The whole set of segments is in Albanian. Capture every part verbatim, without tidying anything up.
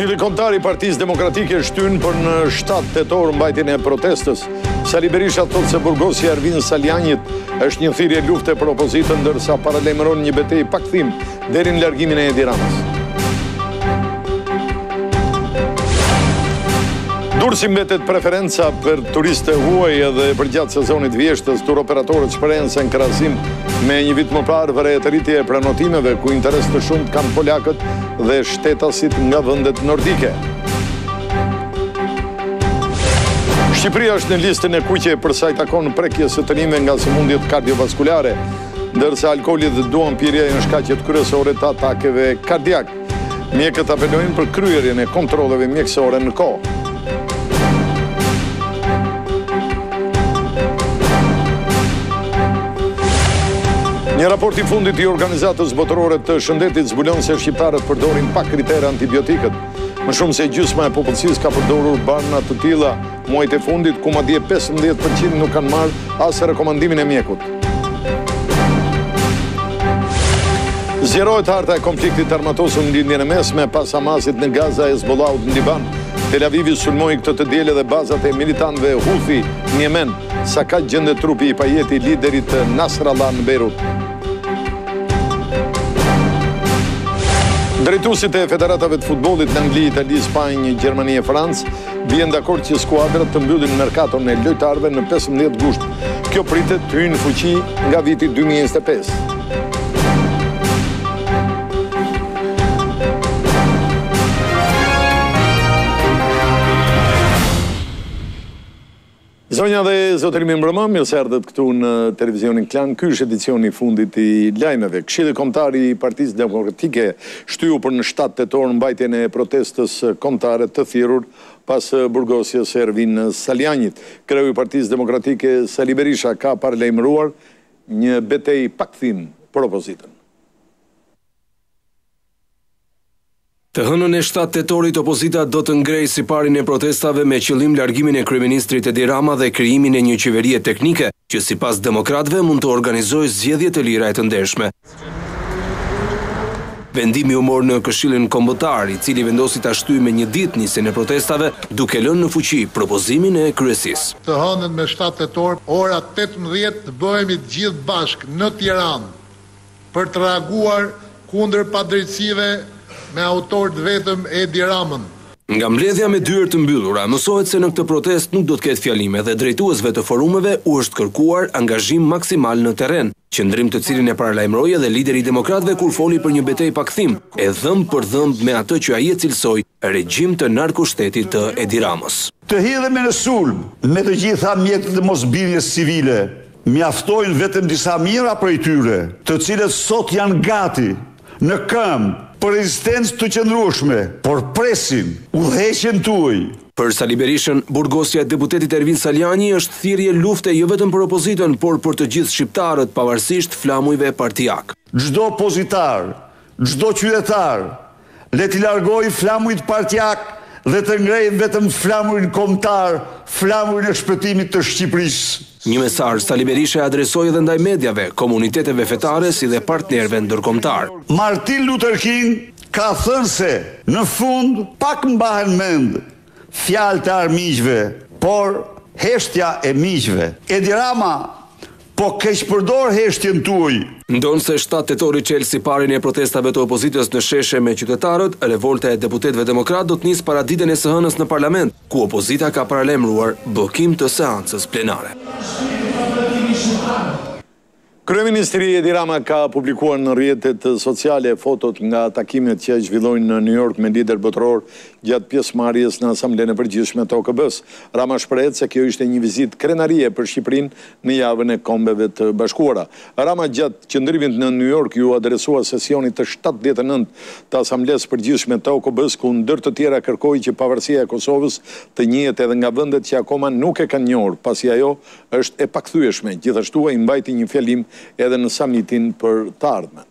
Këshilli Kombëtar i Partisë Demokratike shtyn për në shtatë tetor mbajtjen e protestës. Sali Berisha thotë se burgosi Ervin Saljanit është një thirrje lufte për opozitën, ndërsa paralajmëron një betejë pakthim deri në largimin e Edi Ramës. Durrësi mbetet preferenca për turistë huaj edhe përgjatë sezonit vjeshtës, tur operatorët shprehen se në krahasim me një vit më parë vëret rritje e pranotimeve ku interes të shumt kanë polakët dhe shtetasit nga vendet nordike. Shqipëria është në listën e kuqe për sa i takon prekjes së tënimeve nga sëmundjet kardiovaskulare, ndërsa alkooli dhe duanpirja janë shkaqet kryesore të atakeve kardiak. Mjekët apelojnë për kryerjen e kontrolleve mjekësore në kohë. Një raport i fundit i Organizatës Botërore të Shëndetit zbulon se shqiptarët përdorin pak kritere antibiotikët. Më shumë se gjysma e popullsisë ka përdorur barna të tilla muajt e fundit, ku madje pesëmbëdhjetë përqind nuk kanë marrë as rekomandimin e mjekut. Zgjerohet harta e konfliktit armatosur në lindjen e mesme pas Hamasit në Gaza e Hezbollahut në Liban. Tel Avivi sulmoi këtë të diel edhe bazat e militantëve Houthi në Yemen, sa ka gjendet trupi i pajeti liderit Nasrallah në Beirut. Drejtuesit e federatave të futbollit në Angli, Itali, Spanjë, Gjermani e Francë bien dakord që skuadrat të mbyllin merkaton e lojtarëve në pesëmbëdhjetë gusht. Kjo pritet të hyjë në fuqi nga viti dy mijë e njëzet e pesë. Zonja dhe zotëri mi mbrëma, mirë se erdhët këtu në televizionin Klan. Ky është edicioni i fundit i lajmeve. Këshilli Kombëtar i Partisë Demokratike shtyu për në shtatë tetor mbajtjen e protestës kombëtare të thirrur pas burgosjes së Ervin Saljanit. Kreu i Partisë Demokratike Sali Berisha ka paralajmëruar një betejë pakthim për opozitën. Të hënën e shtatë tetorit, opozita do të ngrejë siparin e protestave me qëllim largimin e kryeministrit Edi Rama dhe krijimin e një qeverie teknike, që sipas demokratëve mund të organizojë zgjedhje të lira e të ndershme. Vendimi u mor në Këshillin Kombëtar, i cili vendosi ta shtyjë me një ditë nisjen e protestave, duke lënë në fuqi propozimin e kryesisë. Të hënën me shtatë tetor, ora tetëmbëdhjetë të bëhemi të gjithë bashkë në Tiranë për të reaguar kundër padrejtësive me autor të vetëm Edi Ramën. Nga mbledhja me dyert të mbyllura, mësohet se në këtë protest nuk do të ketë fjalime dhe drejtuesve të forumeve u është kërkuar angazhim maksimal në terren, qëndrim të cilin e paralajmëroi edhe lideri i demokratëve kur foli për një betejë pakthim, e dhëmb për dhëmb me atë që ai e cilsoi regjim të narkoshtetit të Edi Ramës. Të hidhemi në sulm me të gjitha mjetët e mosbindjes civile, mjaftojnë vetëm disa mira prej tyre, të cilët sot janë gati në këmbë për rezistencë të qëndrueshme, por presin udhëheqjen tuaj. Për Sali Berishën, burgosja e deputetit Ervin Saljani është thirrje lufte jo vetëm për opozitën, por për të gjithë shqiptarët, pavarësisht flamujve partijak. Çdo opozitar, çdo qytetar, le t'i largojë flamujt partijak dhe të ngrejë vetëm flamurin kombëtar, flamurin e shpëtimit të Shqipërisë. Një mesazh Sali Berisha e adresoi edhe ndaj medjave, komuniteteve fetare si dhe partnerëve ndërkombëtar. Martin Luther King ka thënë se në fund pak mbahen mend fjalët e armiqve, por heshtja e miqve. Edi Rama po keq përdor heshtjen tuaj. Ndonë se shtatë tetori çel siparin e protestave të opozitës në sheshe me qytetarët, revolta e deputetëve demokrat do të nisë para ditën e së hënës në parlament, ku opozita ka paralajmëruar bllokim të seancës plenare. Kryeministri Edi Rama ka publikuar në rrjetet sociale fotot nga takimet që zhvillojnë në New York me lider botëror gjatë pjesëmarrjes në Asamblenë e Përgjithshme të O K B-s. Rama shprehet se kjo ishte një vizitë krenarie për Shqipërinë në javën e Kombeve të Bashkuara. Rama gjatë qëndrimit në New York ju adresua sesionit të shtatëdhjetë e nëntë të Asamblesë Përgjithshme të O K B-s, ku ndër të tjera kërkoi që pavarësia e Kosovës të njihet edhe nga vendet që akoma nuk e kanë njohur, pasi ajo është e pakthyeshme. Gjithashtu ai mbajti një fjalim edhe në samitin për të ardhmen.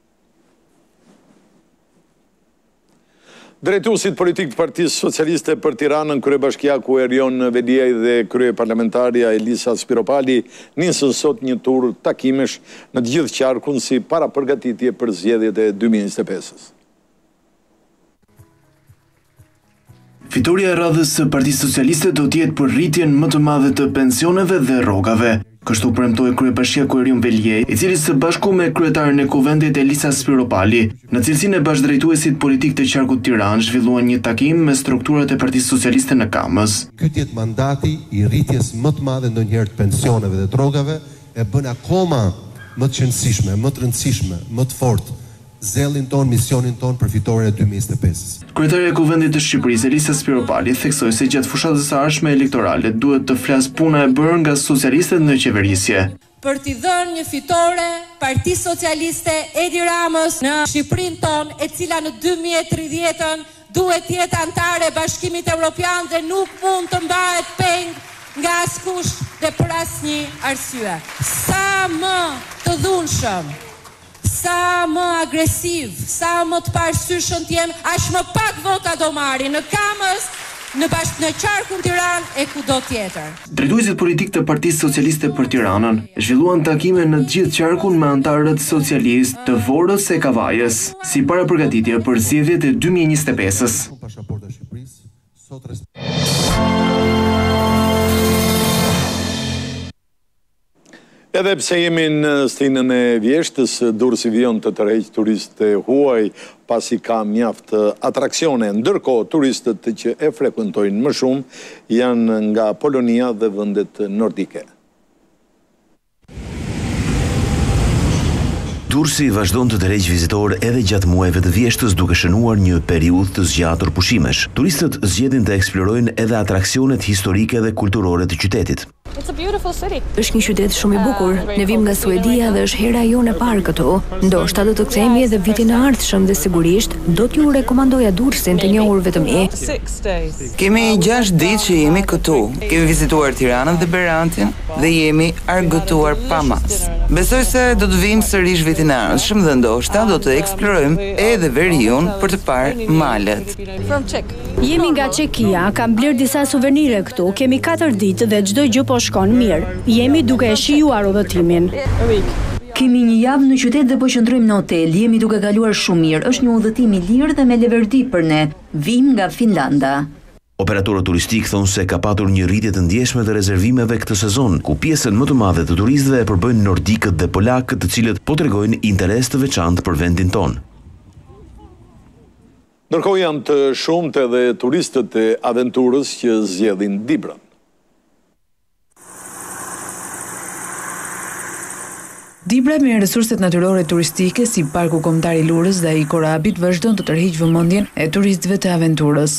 Drejtuesit politik të Partisë Socialiste për Tiranën, kryebashkiaku Erion Veliaj dhe kryeparlamentaria Elisa Spiropali nisën sot një tur takimesh në të gjithë qarkun si parapërgatitje për zgjedhjet e dy mijë e njëzet e pesës. Fitoria e radhës së Partisë Socialiste do të jetë për rritjen më të madhe të pensioneve dhe rrogave. Kështu premtoi kryebashkiaku Erion Veliej, i cili së bashku me kryetaren e Kuvendit Elisa Spiropali, në cilësinë e bashkëdrejtuesit politik të qarkut Tiranë, zhvilluan një takim me strukturat e Partisë Socialiste në Kamës. Ky jetë mandati i rritjes më të madhe ndonjëherë të pensioneve dhe të rrogave, e bën akoma më të qëndësishme, më të rëndësishme, më të fortë zellin ton, misionin ton për fitoren e dy mijë e njëzet e pesës. Kryetaria e Kuvendit të Shqipërisë, Elisa Spiropali, theksoi se gjatë fushatës së ardhshme elektorale duhet të flas puna e bërë nga socialistët në qeverisje. Për t'i dhënë një fitore Partisë Socialiste Edi Ramës në Shqipërinë tonë, e cila në dy mijë e tridhjetën duhet të jetë antare e Bashkimit Evropian dhe nuk mund të mbahet peng nga askush dhe për asnjë arsye. Sa më të dhunshëm, sa më agresiv, sa më të parësyshëm të jenë, aq më pak vota do marrin në Kamës, në bashk në qarkun Tiranë e kudo tjetër. Drejtuesit politik të Partisë Socialiste për Tiranën zhvilluan takime në të gjithë qarkun me antarët socialist të Vorës e Kavajës, si parapërgatitje për zgjedhjet e dy mijë e njëzet e pesës. Edhe pse jemi në stinën e vjeshtës, Durrësi vijon të tërheq turistë e huaj, pasi ka mjaft atraksione. Ndërkohë, turistët që e frekuentojnë më shumë janë nga Polonia dhe vendet nordike. Durrësi vazhdon të tërheq vizitorë edhe gjatë muajve të vjeshtës, duke shënuar një periudhë të zgjatur pushimesh. Turistët zgjedhin të eksplorojnë edhe atraksionet historike dhe kulturore të qytetit. Është një qytet shumë i bukur. Ne vim nga Suedia dhe është hera jonë e parë këtu. Ndoshta do të kthehemi edhe vitin e ardhshëm dhe sigurisht do t'ju rekomandoja Durrësin të njohur vetëm mi. Kemi gjashtë ditë që jemi këtu. Kemi vizituar Tiranën dhe Berantin dhe jemi argëtuar pa mas. Besoj se do të vim sërish vitin e ardhshëm dhe ndoshta do të eksplorojmë edhe veriun për të parë malet. Jemi nga Çekia, kam bler disa suvenire këtu, kemi katër ditë dhe çdo gjë po shkon mirë. Jemi duke e shijuar udhëtimin. Kemi një javë në qytet dhe po qëndrojmë në hotel, jemi duke kaluar shumë mirë. Është një udhëtim i lirë dhe me leverdi për ne. Vim nga Finlanda. Operatorët turistik thonë se ka patur një rritje të ndjeshme të rezervimeve këtë sezon, ku pjesën më të madhe të turistëve e përbëjnë nordikët dhe polakët, të cilët po tregojnë interes të veçantë për vendin tonë. Ndërkohë janë të shumët edhe turistët e aventurës që zgjedhin Dibrën. Dibra me resurset natyrore turistike si Parku Kombëtar i Lurës dhe i Korabit vazhdon të tërheq vëmendjen e turistëve të aventurës.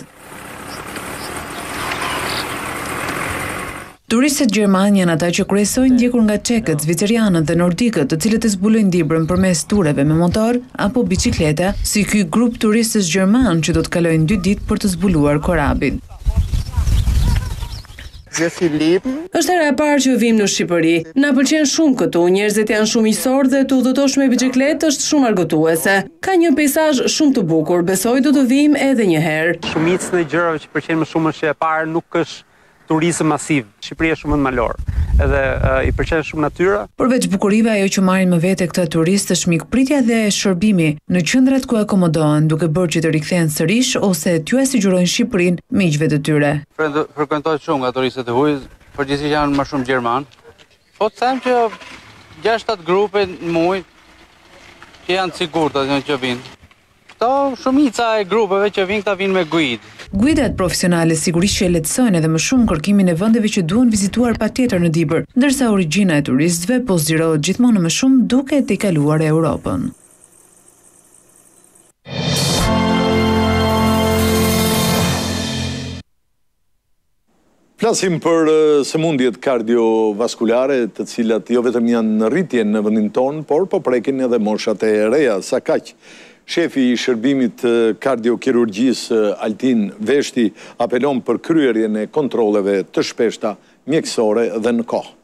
Turistët gjerman janë ata që kryesojnë ndjekur nga çekët, zvicerianët dhe nordikët, të cilët e zbulojnë Dibrën përmes tureve me motor apo biçikleta, si ky grup turistësh gjerman që do të kalojnë dy ditë për të zbuluar Korabin. Është hera e parë që vim në Shqipëri. Na pëlqen shumë këtu, njerëzit janë shumë miqësorë dhe të udhëtosh me biçikletë është shumë argëtuese. Ka një peizazh shumë të bukur, besoj do të vim edhe një herë. Shumicën e gjërave që pëlqen më shumë është e parë nuk është turizëm masiv. Shqipëria është shumë më malor. Edhe uh, i pëlqen shumë natyra. Përveç bukurive, ajo që marrin me vete këta turistë është mikpritja dhe shërbimi në qendrat ku akomodohen, duke bërë që të rikthehen sërish ose t'ju sigurojnë Shqipërinë miqve të tyre. Frekuentohet shumë nga turistët e huaj, përgjithsisht janë më shumë gjerman. Po të them që gjashtë shtat grupe në muaj që janë të sigurta që vinë. Këto shumica e grupeve që vinë, këta vinë me guidë. Guidat profesionale sigurisht që lehtësojnë edhe më shumë kërkimin e vendeve që duhen vizituar patjetër në Dibër, ndërsa origjina e turistëve po zgjerohet gjithmonë më shumë duke t'i kaluar Europën. Flasim për sëmundjet kardiovaskulare, të cilat jo vetëm janë në rritje në vendin tonë, por po prekin edhe moshat e reja, sa kaq. Shefi i shërbimit kardiokirurgjisë Altin Veshti apelon për kryerjen e kontrolleve të shpeshta mjekësore dhe në kohë.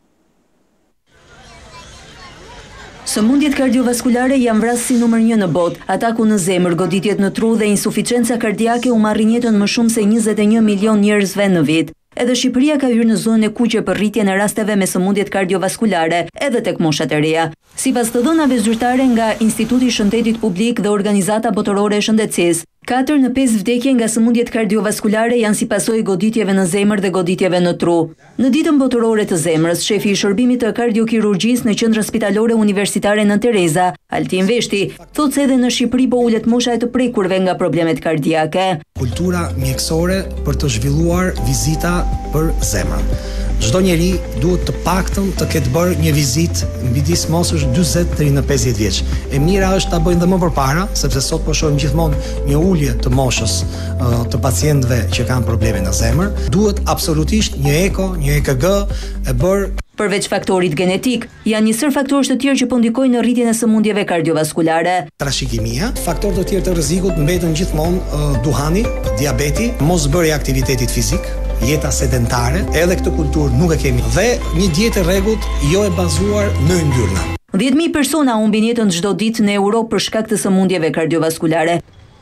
Sëmundjet kardiovaskulare janë vrasësi numër një në botë. Ataku në zemër, goditjet në tru dhe insuficienca kardiake u marrin jetën më shumë se njëzet e një milion njerëzve në vit. Edhe Shqipëria ka hyrë në zonën e kuqe për rritjen e rasteve me sëmundjet kardiovaskulare, edhe tek moshat e reja. Sipas të dhënave zyrtare nga Instituti i Shëndetit Publik dhe Organizata Botërore e Shëndetësisë, katër në pesë vdekje nga sëmundjet kardiovaskulare janë si pasojë goditjeve në zemër dhe goditjeve në tru. Në ditën botërore të zemrës, shefi i shërbimit të kardiokirurgjisë në Qendrën Spitalore Universitare Nën Tereza, Altin Veshti, thotë se edhe në Shqipëri po ulet mosha e të prekurve nga problemet kardiake. Kultura mjekësore për të zhvilluar vizita për zemrën. Çdo njeri duhet të paktën të ketë bërë një vizitë midis moshës dyzet deri në pesëdhjetë vjeç. E mira është ta bëjnë dhe më përpara, sepse sot po shohim gjithmonë një ulje të moshës të pacientëve që kanë probleme në zemër. Duhet absolutisht një eko, një E K G e bërë. Përveç faktorit genetik, janë një sër faktorësh të tjerë që po ndikojnë në rritjen e sëmundjeve kardiovaskulare. Trashëgimia, faktorë të tjerë të rrezikut mbeten gjithmonë uh, duhani, diabeti, mosbërja e aktivitetit fizik, jeta sedentare, edhe këtë kulturë nuk e kemi, dhe një dietë e rregullt jo e bazuar në yndyrna. dhjetë mijë persona humbin jetën çdo ditë në Europë për shkak të sëmundjeve kardiovaskulare.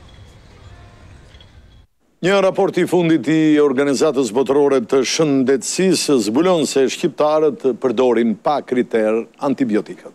Një raport i fundit i Organizatës Botërore të Shëndetësisë zbulon se shqiptarët përdorin pa kriter antibiotikat.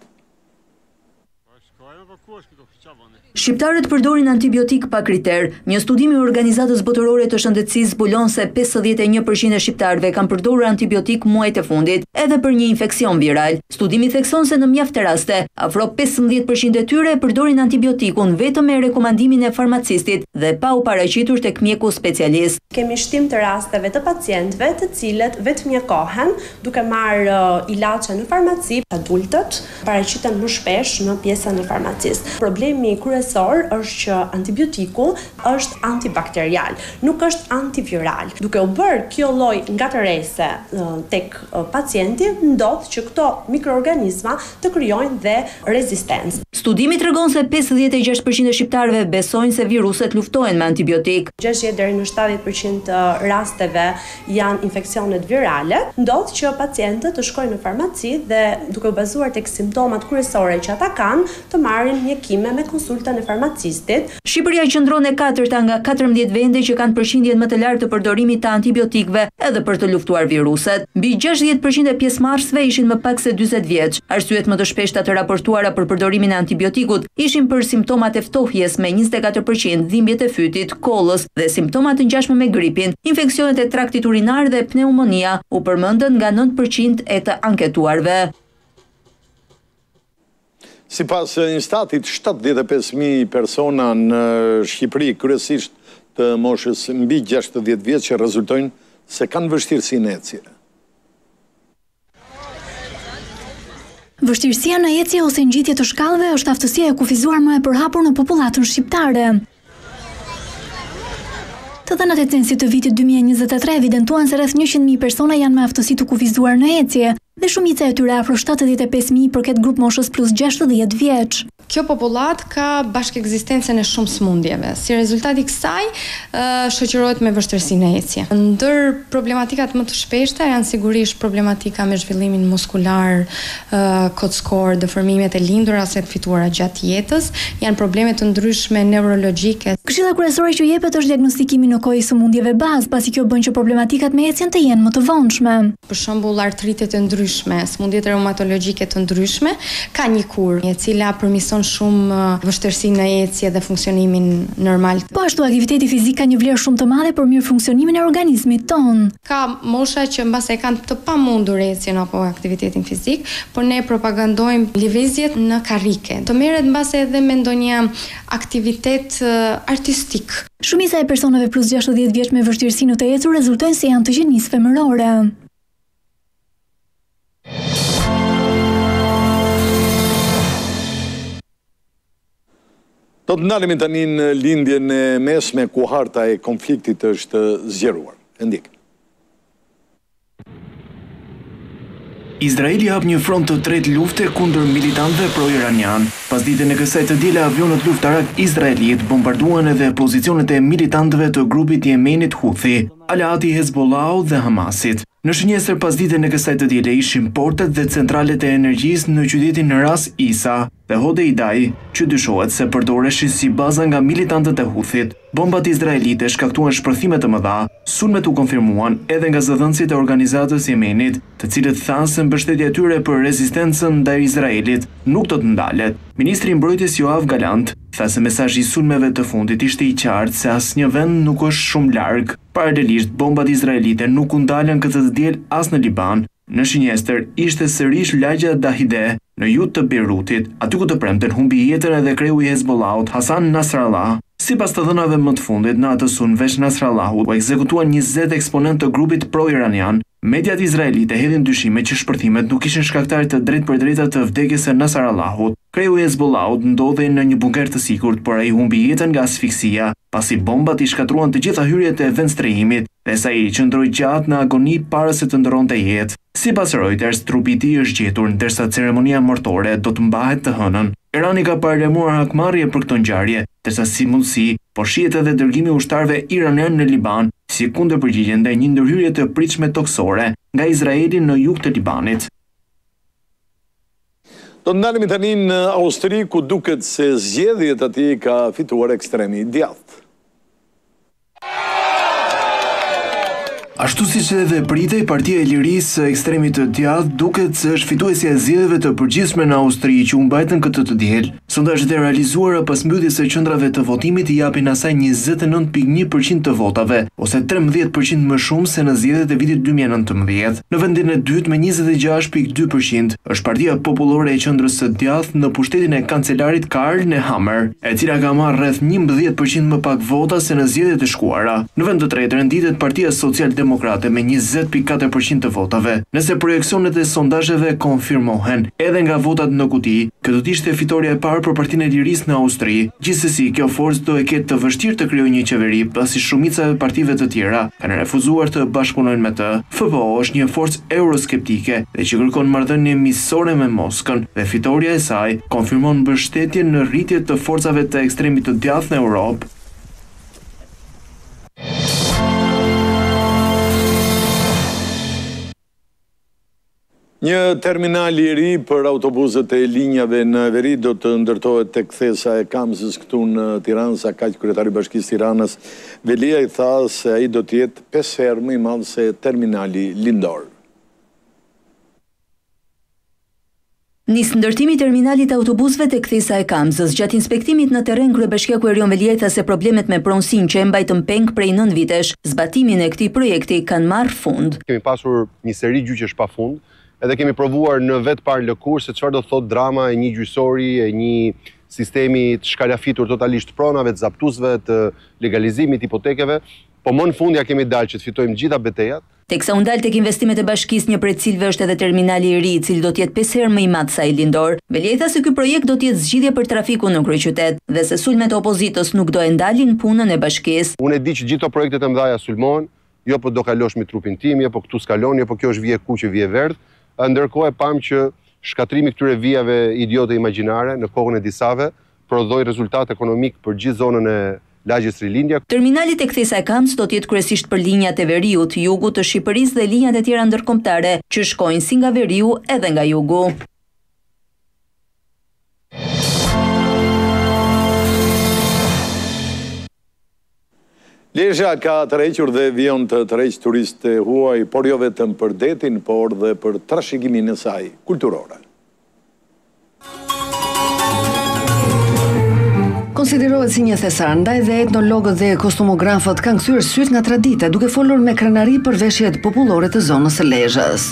Shqiptarët përdorin antibiotik pa kriter. Një studim i Organizatës Botërore të Shëndetësisë zbulon se pesëdhjetë e një përqind e shqiptarëve kanë përdorur antibiotik muajt e fundit, edhe për një infeksion viral. Studimi thekson se në mjaft raste, afro pesëmbëdhjetë përqind e tyre përdorin antibiotikun vetëm me rekomandimin e farmacistit dhe pa u paraqitur tek mjeku specialist. Kemi shtim të rasteve të pacientëve të cilët vetëm mjekohen duke marrë uh, ilaçe në farmaci. Adultët paraqiten më shpesh në pjesën e farmacisë. Problemi kryesor është që antibiotiku është antibakterial, nuk është antiviral. Duke u bërë kjo lloj ngatërese uh, tek uh, pacienti, ndodh që këto mikroorganizma të krijojnë dhe rezistencë. Studimi tregon se pesëdhjetë e gjashtë përqind e shqiptarëve besojnë se viruset luftohen me antibiotik. gjashtëdhjetë deri në shtatëdhjetë përqind të rasteve janë infeksionet virale. Ndodh që pacientët të shkojnë në farmaci dhe duke u bazuar tek simptomat kryesore që ata kanë, të marrin mjekime me konsultën e farmacistit. Shqipëria qëndron e katërta nga katërmbëdhjetë vende që kanë përqindjen më të lartë të përdorimit të antibiotikëve edhe për të luftuar viruset. Mbi gjashtëdhjetë përqind e pjesëmarrësve ishin më pak se dyzet vjeç. Arsyet më të shpeshta të raportuara për përdorimin e antibiotikut ishin për simptomat e ftohjes me njëzet e katër përqind, dhimbjet e fytit, kollës dhe simptomat të ngjashme me gripin, infeksionet e traktit urinar dhe pneumonia u përmendën nga nëntë përqind e të anketuarve. Sipas Instatit, shtatëdhjetë e pesë mijë persona në Shqipëri, kryesisht të moshës mbi gjashtëdhjetë vjeç, që rezultojnë se kanë vështirësi në ecje. Vështirësia në ecje ose ngjitje të shkallëve është aftësia e kufizuar më e përhapur në popullatën shqiptare. Të dhënat e censit të vitit dy mijë e njëzet e tre evidentuan se rreth njëqind mijë persona janë me aftësi të kufizuar në ecje, dhe shumica e tyre afro shtatëdhjetë e pesë mijë përket grup moshës plus gjashtëdhjetë vjeç. Kjo popullat ka bashkëekzistencën e shumë sëmundjeve. Si rezultat i kësaj, shoqërohet me vështirësinë e ecje. Ndër problematikat më të shpeshta janë sigurisht problematika me zhvillimin muskular, kockor, dëfërmimet e lindura ose të fituara gjatë jetës, janë probleme të ndryshme neurologjike. Këshilla kryesore që jepet është diagnostikimi në kohë i sëmundjeve bazë, pasi kjo bën që problematikat me ecjen të jenë më të vonshme. Për shembull, artritet e ndryshme, sëmundjet reumatologjike të ndryshme, ka një kur, e cila përmison shumë vështirësi në ecje dhe funksionimin normal. Po ashtu aktiviteti fizik ka një vlerë shumë të madhe për mirë funksionimin e organizmit ton. Ka mosha që mbase e kanë të pamundur ecjen apo aktivitetin fizik, por ne propagandojmë lëvizjet në karrike. Të merret mbase edhe me ndonjë aktivitet artistik. Shumica e personave plus gjashtëdhjetë vjeç me vështirësi në të ecur rezultojnë se janë të gjenisë femërore. Do të ndalemi tani në lindjen e mesme ku harta e konfliktit është zgjeruar. E ndjek. Izraeli hap një front të tretë lufte kundër militantëve pro-iranian. Pas ditën e kësaj të diele, avionët luftarak izraelit bombarduan edhe pozicionet e militantëve të grupit jemenit Houthi, aleati Hezbollahu dhe Hamasit. Në shënjesër pas ditën e kësaj të diele ishin portet dhe centralet e energjisë në qytetin Ras Isa dhe Hodeidaj, që dyshohet se përdoreshin si baza nga militantët e Houthit. Bombat izraelite shkaktuan shpërthime të mëdha, sulmet u konfirmuan edhe nga zëdhënësit e organizatës Jemenit, të cilët thanë se mbështetja e tyre për rezistencën ndaj Izraelit nuk do të ndalet. Ministri i Mbrojtjes Yoav Galant Tha se mesazhi i sulmeve të fundit ishte i qartë se asnjë vend nuk është shumë larg. Paralelisht, bombat izraelite nuk u ndalën këtë të diel as në Liban. Në shinjestër ishte sërish lagja Dahide në jut të Beirutit, aty ku të premten humbi jetën edhe kreu i Hezbollahut Hasan Nasrallah. Sipas të dhënave më të fundit, në atë sulm veç Nasrallahut u ekzekutuan njëzet eksponent të grupit pro-iranian. Mediat izraelite hedhin dyshime që shpërthimet nuk ishin shkaktar të drejtpërdrejta të vdekjes së Nasrallahut. Kreu i Hezbollahut ndodhej në një bunker të sigurt, por ai humbi jetën nga asfiksia, pasi bombat i shkatruan të gjitha hyrjet e vendstrehimit dhe sa i qëndroi gjatë në agoni para se të ndronte jetë. Sipas Reuters, trupi i tij është gjetur, ndërsa ceremonia mortore do të mbahet të hënën. Irani ka paralemuar hakmarrje për këtë ngjarje, ndërsa si mundësi po shihet edhe dërgimi i ushtarëve iranian në Liban, si kundërpërgjigje ndaj një ndërhyrje të pritshme toksore nga Izraeli në jug të Libanit. Do të ndalemi tani në Austri, ku duket se zgjedhjet aty ka fituar ekstremi i djathtë. Ashtu siç edhe pritej, Partia e Lirisë së ekstremit të djathtë duket se është fituesja e zgjedhjeve të përgjithshme në Austri që u mbajtën këtë të diel. Sondazhet e realizuara pas mbylljes së qendrave të votimit i japin asaj njëzet e nëntë pikë një përqind të votave, ose trembëdhjetë përqind më shumë se në zgjedhjet e vitit dy mijë e nëntëmbëdhjetë. Në vendin e dytë me njëzet e gjashtë pikë dy përqind është Partia Popullore e Qendrës së Djathtë në pushtetin e kancelarit Karl Nehammer, e cila ka marrë rreth njëmbëdhjetë përqind më pak vota se në zgjedhjet e shkuara. Në vend të tretë renditet Partia Social-Demokrate me njëzet pikë katër përqind të votave. Nëse projeksionet e sondazheve konfirmohen edhe nga votat në kuti, kjo do të ishte fitoria e parë për Partinë e Lirisë në Austri. Gjithsesi, kjo forcë do e ketë të vështirë të krijojë një qeveri, pasi shumica e partive të tjera kanë refuzuar të bashkëpunojnë me të. F P O është një forcë euroskeptike dhe që kërkon marrëdhënie miqësore me Moskën, dhe fitoria e saj konfirmon mbështetjen në rritje të forcave të ekstremit të djathtë në Europë. Një terminal i ri për autobuset e linjave në veri do të ndërtohet tek kthesa e Kamzës këtu në Tiranë, sa kaq kryetari i Bashkisë Tiranës Velia i tha se ai do të jetë pesë herë më i madh se terminali lindor. Nis ndërtimi i terminalit të autobusëve tek kthesa e Kamzës. Gjatë inspektimit në terren, kryebashkiaku Erion Velia tha se problemet me pronësinë që e mbajtën peng prej nëntë vitesh, zbatimin e këtij projekti kanë marrë fund. Kemi pasur një seri gjyqesh pafund, edhe kemi provuar në vetë parë lëkurë se çfarë do thot drama e një gjyqësori, e një sistemi të shkalafitur totalisht pronave, të zaptuesve, të legalizimit hipotekeve, po më në fund ja kemi dalë që të fitojmë gjitha betejat. Teksa u ndal tek investimet e bashkisë, një prej cilëve është edhe terminali i ri, i cili do të jetë pesë herë më i madh se ai lindor. Velia tha se ky projekt do të jetë zgjidhje për trafikun në kryeqytet dhe se sulmet e opozitës nuk do e ndalin punën e bashkisë. Unë e di që gjithë projektet e mëdha sulmohen, jo po do kalosh me trupin tim, jo po këtu skalon, jo po kjo është vije kuqe, vije verdh. Ndërkohë e pam që shkatrimi këtyre vijave idiote imagjinare në kohën e disave prodhoi rezultat ekonomik për gjithë zonën e lagjes Rilindja. Terminali tek kthesa e Kamzës do të jetë kryesisht për linjat e veriut, jugut të Shqipërisë dhe linjat e tjera ndërkombëtare që shkojnë si nga veriu edhe nga jugu. Lezhë ka tërhequr dhe vijon të tërheq turistë huaj, por jo vetëm për detin, por dhe për trashëgimin e saj kulturore. Konsiderohet si një thesar, ndaj dhe etnologët dhe kostumografët kanë kthyer syt nga tradita, duke folur me krenari për veshjet popullore të zonës së Lezhës.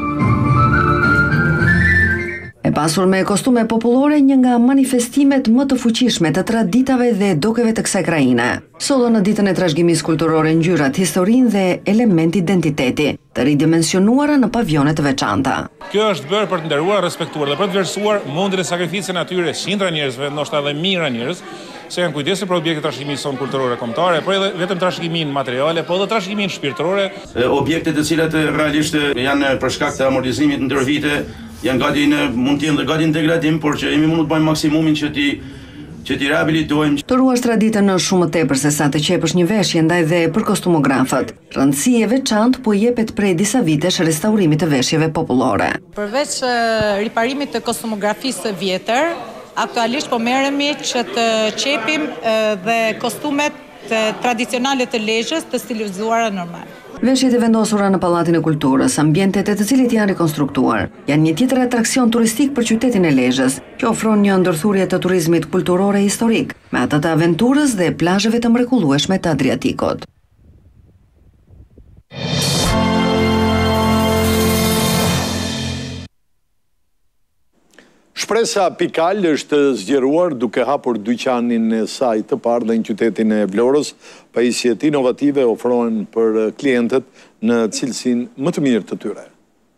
E pasur me kostume popullore, një nga manifestimet më të fuqishme të traditave dhe dokeve të kësaj kraine. Solo në ditën e trashëgimisë kulturore ngjyrat, historinë dhe element identiteti, të ridimensionuara në pavionet të veçanta. Kjo është bërë për të nderuar, respektuar dhe për të vlerësuar mundjen e sakrificës natyre qindra njerëzve, ndoshta edhe mijëra njerëz, se kanë kujdesur për objektet trashëgimisë sonë kulturore kombëtare, por edhe vetëm trashëgimin materiale, po edhe trashëgimin shpirtërore. Objektet të cilat realisht janë për shkak të amortizimit ndër vite, janë gati në mund të jenë gati në degradim, por që jemi mundu të bëjmë maksimumin që ti që ti rehabilitojmë. Të ruash traditën është shumë më tepër se sa të qepësh një veshje, ndaj dhe për kostumografët. Rëndësi e veçantë po jepet prej disa vitesh restaurimit të veshjeve popullore. Përveç riparimit të kostumografisë së vjetër, aktualisht po merremi që të qepim dhe kostumet tradicionale të Lezhës të stilizuara normal. Veshjet e vendosura në Pallatin e Kulturës, ambientet e të cilit janë rikonstruktuar, janë një tjetër atraksion turistik për qytetin e Lezhës, që ofron një ndërthurje të turizmit kulturor e historik, me atë të aventurës dhe plazheve të mrekullueshme të Adriatikut. Shpresa Pikal është zgjeruar duke hapur dyqanin e saj të parë në qytetin e Vlorës. Pajisjet inovative ofrohen për klientët në cilësinë më të mirë të tyre.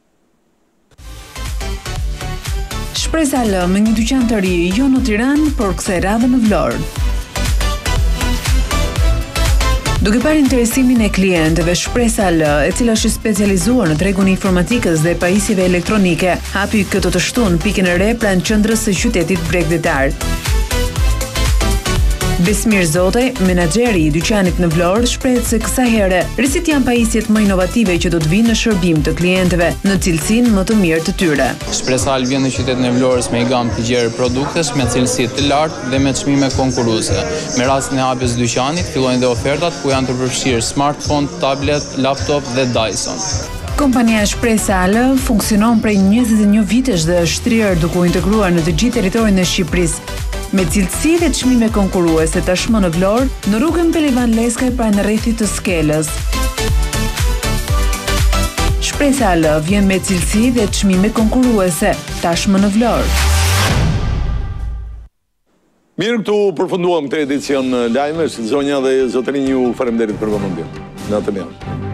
Shpresa L me një dyqan të ri jo në Tiranë, por kësaj radhe në Vlorë. Duke parë interesimin e klientëve, Shpresa L, e cila është specializuar në tregun e informatikës dhe pajisjeve elektronike, hapi këtë të shtunë pikën e re pranë qendrës së qytetit bregdetar. Besmir Zotaj, menaxheri i dyqanit në Vlorë, shprehet se kësaj here risit janë pajisjet më inovative që do të vinë në shërbim të klientëve në cilësinë më të mirë të tyre. Shpresa L vjen në qytetin e Vlorës me një gamë të gjerë produktesh me cilësi të lartë dhe me çmime konkurruese. Me rastin e hapjes së dyqanit fillojnë dhe ofertat ku janë të përfshirë smartphone, tablet, laptop dhe Dyson. Kompania Shpresa L funksionon prej njëzet e një vitesh dhe është shtrirë duke u integruar në të gjithë territorin e Shqipërisë. Me cilësi dhe çmime konkurruese tashmë në Vlorë, në rrugën Pelivan Leskaj pranë rrethit të Skelës. Shpresa L vjen me cilësi dhe çmime konkurruese tashmë në Vlorë. Mirë, këtu përfunduam këtë edicion lajmesh, zonja dhe zotërinj, ju faleminderit për vëmendjen. Natën mirë.